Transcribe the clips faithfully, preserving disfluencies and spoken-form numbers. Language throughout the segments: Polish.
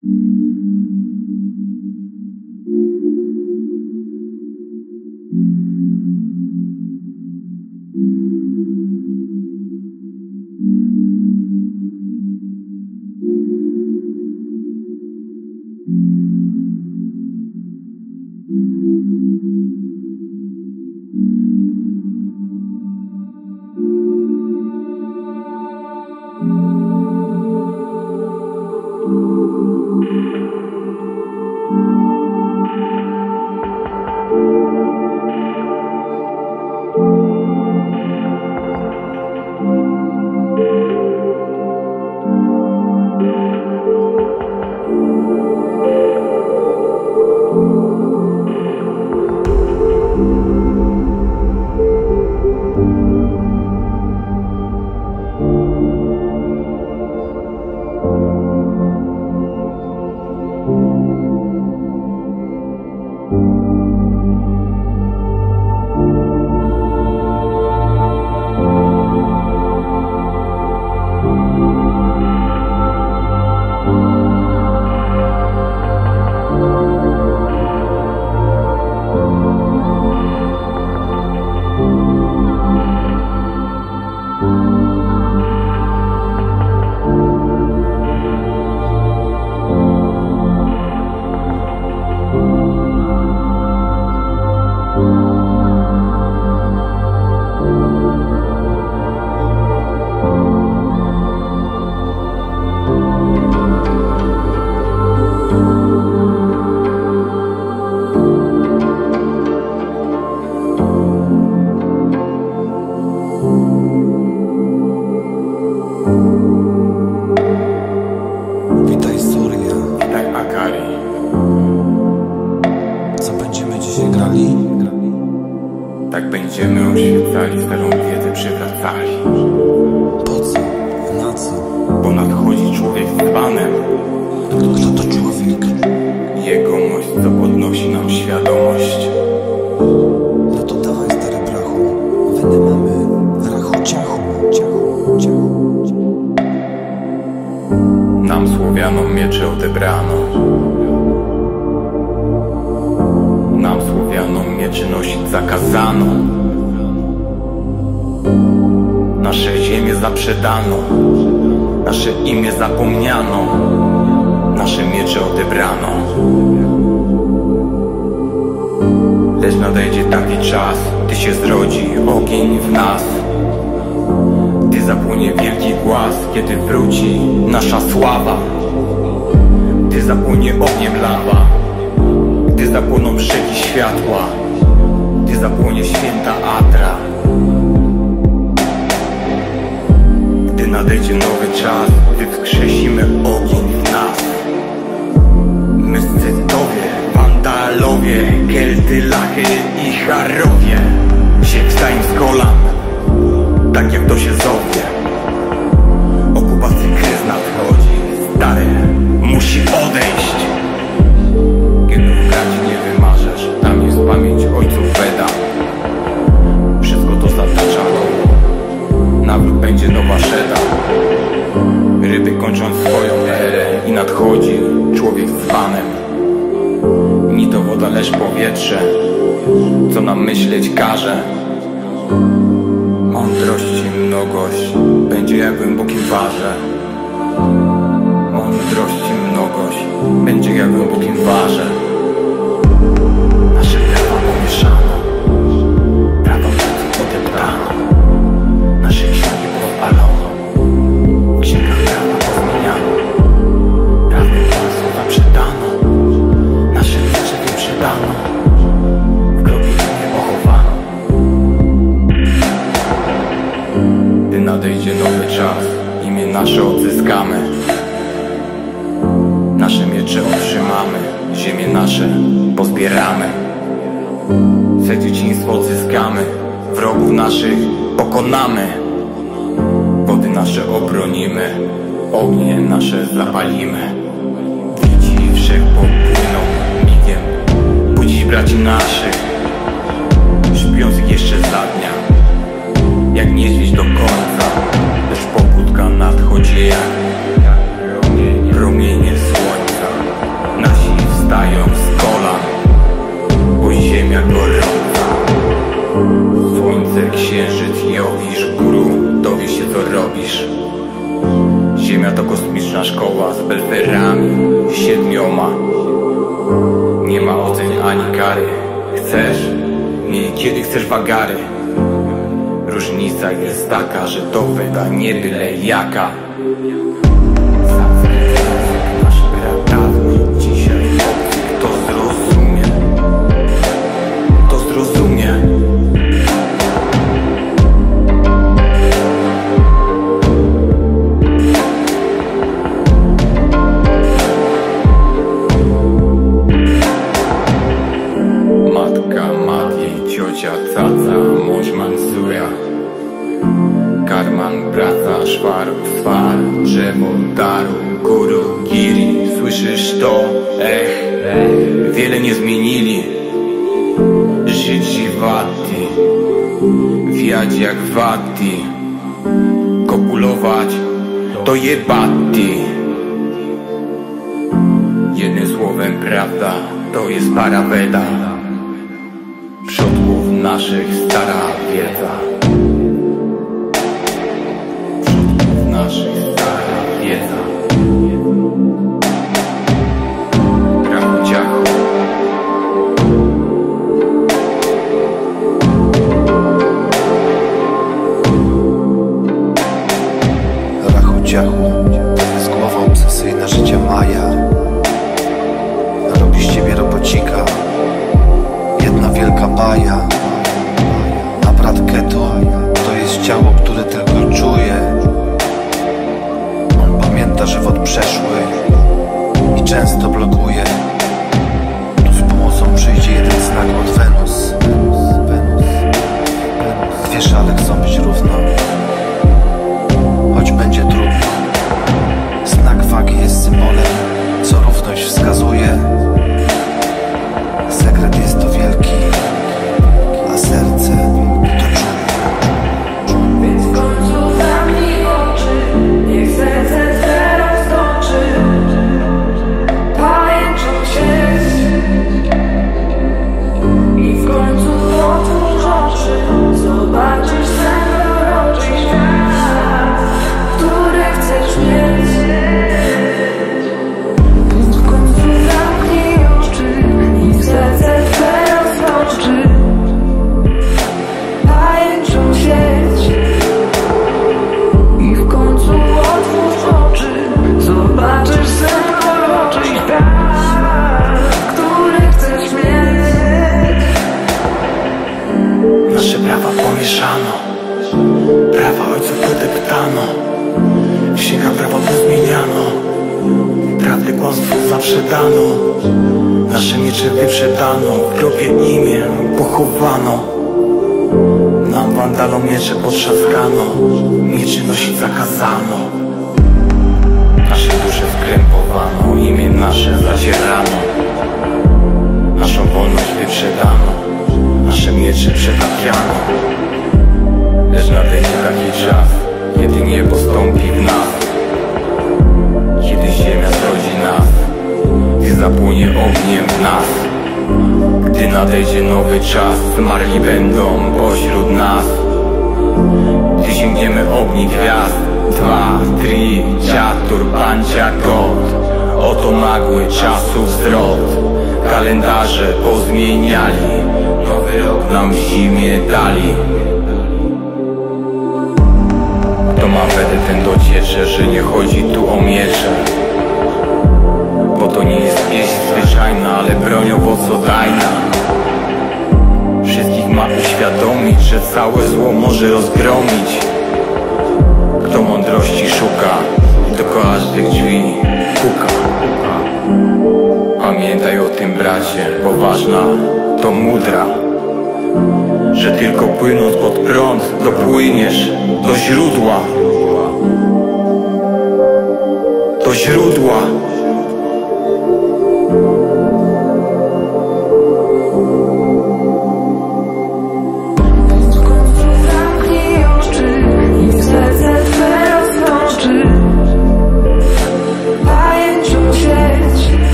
Witaj Surya. Witaj Akari. Co będziemy dzisiaj grali? Tak będziemy oświecali, starą wiedzę przywracali. Po co? Na co? Bo nadchodzi człowiek z panem. Kto to człowiek? Jegomość, co podnosi nam świadomość. No to dawaj, stary brachu. Weny mamy. Rachu, ciachu, ciachu, ciachu. Nam Słowianom miecze odebrano. Nam Słowianom mieczy nosić zakazano. Nasze ziemię zaprzedano. Nasze imię zapomniano. Nasze miecze odebrano. Lecz nadejdzie taki czas, gdy się zrodzi ogień w nas. Gdy zapłonie wielki głaz, kiedy wróci nasza sława. Gdy zapłonie ogniem lawa. Gdy zapłoną rzeki światła. Gdy zapłonie święta Atra. Gdy nadejdzie nowy czas, gdy wskrzesimy ogień w nas. My Scytowie, Wandalowie, Kelty, Lachy i Charowie się wstają z kolan, tak jak to się zowie. Okupacji kres nadchodzi, stary musi odejść. Kiedy w braci nie wymarzesz, tam jest pamięć ojców Weda. Wszystko to zatacza koło, nawrót będzie nowa szeda. Ryby kończą swoją erę i nadchodzi człowiek z panem. Ni to woda, lecz powietrze, co nam myśleć każe. Mądrości mnogość będzie jak głębokim warze. Mądrości mnogość będzie jak głębokim warze. Nasze prawa pomieszano, prawa pracy odeptano. Nasze księgi podpalono, w księgach prawa pozmieniano. Prawdy słowa przedano, nasze miecze wyprzedano. W grobie nie pochowano. Gdy nadejdzie nowy czas, imię nasze odzyskamy. Nasze miecze otrzymamy, ziemię nasze pozbieramy. Swe dzieciństwo odzyskamy, wrogów naszych pokonamy. Wody nasze obronimy, ognie nasze zapalimy. Widzi wszech popłyną migiem, budzić braci naszych, śpiących jeszcze za dnia. Jak niedźwiedź do końca, lecz pobudka nadchodzi jak promienie słońca. literami siedmioma. Nie ma ocen ani kary. Chcesz, nie kiedy chcesz wagary. Różnica jest taka, że to wyda nie byle jaka. Nasz pradawny dzisiaj, to zrozumie, to zrozumie. Matka, mat jej ciocia, caca, mąż Mansura. Karman, praca, szwaru, swar, drzewo, daru, guru, giri. Słyszysz to? Ech, wiele nie zmienili. Żyć żywati, wiać jak wati. Kopulować to jebati. Jednym słowem prawda to jest paraweda. Przodków naszych stara wiedza. Naszych stara wiedza. Rachu ciachu. Rachu ciachu, to jest głowa obsesyjna życia Maja. Robi z ciebie robocika jedna wielka baja. A brat Keto to jest ciało, które tylko czuje. On pamięta żywot przeszły i często blokuje. Tu z pomocą przyjdzie jeden znak od Wenus. Dwie szale chcą być równo, choć będzie trudno. Znak wagi jest symbolem, co równość wskazuje. Sekret jest to wielki, a serce to czuje. Więc w końcu zamknij oczy, niech serce twe roztoczy pajęczą sieć. I w końcu otwórz oczy, zobaczysz sen proroczy świat, który chcesz mieć. Więc w końcu zamknij oczy, niech serce twe roztoczy pajęczą sieć. I w końcu otwórz oczy, zobaczysz sen proroczy świat, który chcesz mieć. Nasze prawa pomieszano, prawa ojców podeptano. W księgach prawa pozmieniano, prawdy kłamstwu zawsze dano. Nasze miecze wyprzedano, w grobie imię pochowano. Nam wandalom miecze potrzaskano, mieczy nosić zakazano. Nasze dusze skrępowano, imię nasze zadzierano. Naszą wolność wyprzedano, nasze miecze przetapiano. Lecz nadejdzie taki czas, kiedy nie postąpi w nas, kiedy ziemia zrodzi nas, gdy zapłonie ogniem w nas. Gdy nadejdzie nowy czas, zmarli będą pośród nas. Gdy sięgniemy ogni gwiazd, dwa, tri, ciatur, pancia, god. Oto nagły czasu wzrot, kalendarze pozmieniali, nowy rok nam w zimie dali. To ma wtedy ten dociecze, że nie chodzi tu o miecze, bo to nie jest pieśń zwyczajna, ale broń owocodajna. Wszystkich ma uświadomić, że całe zło może rozgromić. Kto mądrości szuka, do każdych drzwi puka. Pamiętaj o tym, bracie, bo ważna to mudra, że tylko płynąc pod prąd dopłyniesz do źródła. Do źródła.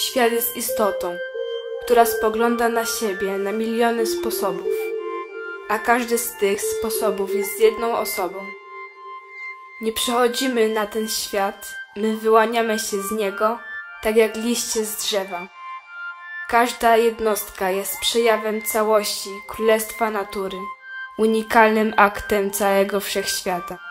Świat jest istotą, która spogląda na siebie na miliony sposobów, a każdy z tych sposobów jest jedną osobą. Nie przychodzimy na ten świat, my wyłaniamy się z niego, tak jak liście z drzewa. Każda jednostka jest przejawem całości Królestwa Natury, unikalnym aktem całego wszechświata.